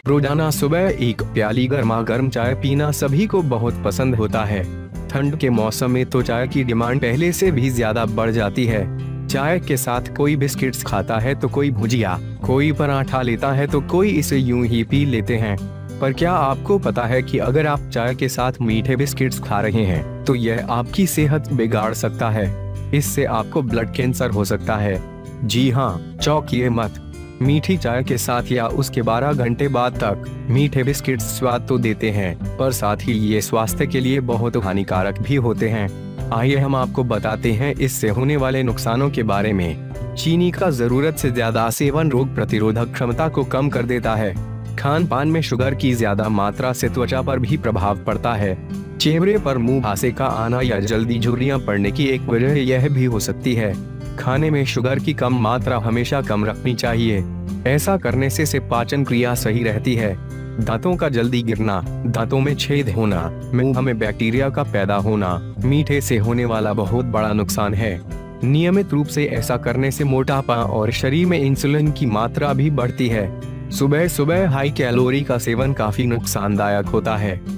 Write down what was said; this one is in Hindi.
रोजाना सुबह एक प्याली गर्मा गर्म चाय पीना सभी को बहुत पसंद होता है। ठंड के मौसम में तो चाय की डिमांड पहले से भी ज्यादा बढ़ जाती है। चाय के साथ कोई बिस्किट्स खाता है तो कोई भुजिया, कोई पराठा लेता है तो कोई इसे यूं ही पी लेते हैं। पर क्या आपको पता है कि अगर आप चाय के साथ मीठे बिस्किट्स खा रहे हैं तो यह आपकी सेहत बिगाड़ सकता है। इससे आपको ब्लड कैंसर हो सकता है। जी हाँ, चौंकिए मत। मीठी चाय के साथ या उसके 12 घंटे बाद तक मीठे बिस्किट्स स्वाद तो देते हैं, पर साथ ही ये स्वास्थ्य के लिए बहुत हानिकारक भी होते हैं। आइए हम आपको बताते हैं इससे होने वाले नुकसानों के बारे में। चीनी का जरूरत से ज्यादा सेवन रोग प्रतिरोधक क्षमता को कम कर देता है। खान पान में शुगर की ज्यादा मात्रा से त्वचा पर भी प्रभाव पड़ता है। चेहरे पर मुंहासे का आना या जल्दी झुर्रियां पड़ने की एक वजह यह भी हो सकती है। खाने में शुगर की कम मात्रा हमेशा कम रखनी चाहिए। ऐसा करने से पाचन क्रिया सही रहती है। दांतों का जल्दी गिरना, दांतों में छेद होना, मुंह में बैक्टीरिया का पैदा होना मीठे से होने वाला बहुत बड़ा नुकसान है। नियमित रूप से ऐसा करने से मोटापा और शरीर में इंसुलिन की मात्रा भी बढ़ती है। सुबह सुबह हाई कैलोरी का सेवन काफी नुकसानदायक होता है।